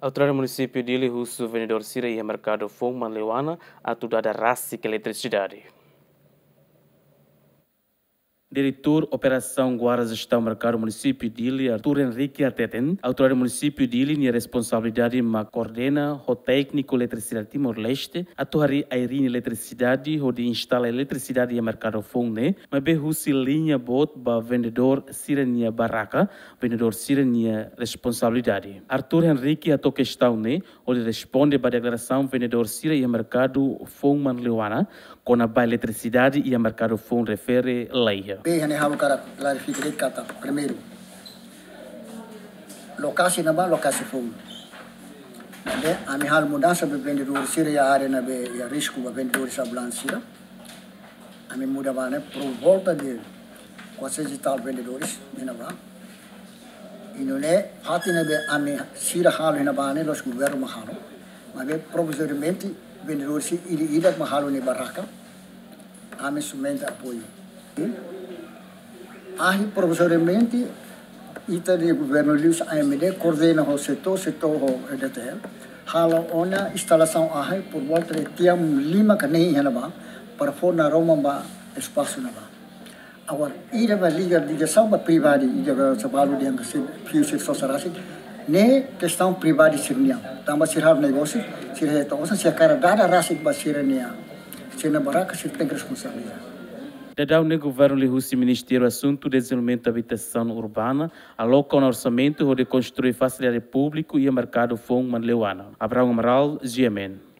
Autoridade Munisípiu Díli, husu Vendedor, sira e Merkadu foun Manleuana, dada rasik eletresidade. Diretor Operação Guarda Gestão Merkadu Munisípio Díli, Arthur Henrique Ateten, Autoridade Munisípio Díli, minha responsabilidade ma coordena o técnico eletricidade Timor-Leste, atuari a irinha eletricidade, onde instala eletricidade e Merkadu foun, né? Mas be husi linha bot ba vendedor sira nia barraca, vendedor sira nia responsabilidade. Arthur Henrique ato questão, né? Onde responde para a declaração vendedor sira e Merkadu foun Manleuana, com a eletricidade e a Merkadu foun refere lei. Bem, eu quero clarificar kata primeiro. Lokasi nama lokasi foun. Nabe, ami hal mudança be vendedor sira ya área nabe ya risco be vendedor sabulan sira. Ami muda bane por volta de quase tal vendedores menava. Inone hati nabe ami sira hal na bane los governo mahalo. Nabe provisoriamente vendedor si ida mahalo ni barraca. Ami somente apoio. Aí, provisoriamente, o governo Luís AMD coordena o setor o eletresidade. Hala ona instalação aí por volta de tiam 5 canei para for na Roma espaço na ba. Agora, ida vai ligação para privada, ida trabalho de angasi fio social ne questão privada sirnia. Tamba sirhar negócio, sirhe to osa cara dada rasik ba sirnia. Sina baraka sir tem responsabilidade. Dada o governo lhe husi Ministério Assunto Desenvolvimento da Habitação Urbana, aloca um orçamento onde construir facilidade público e o mercado foun Manleuana. Abraão Amaral, GMN.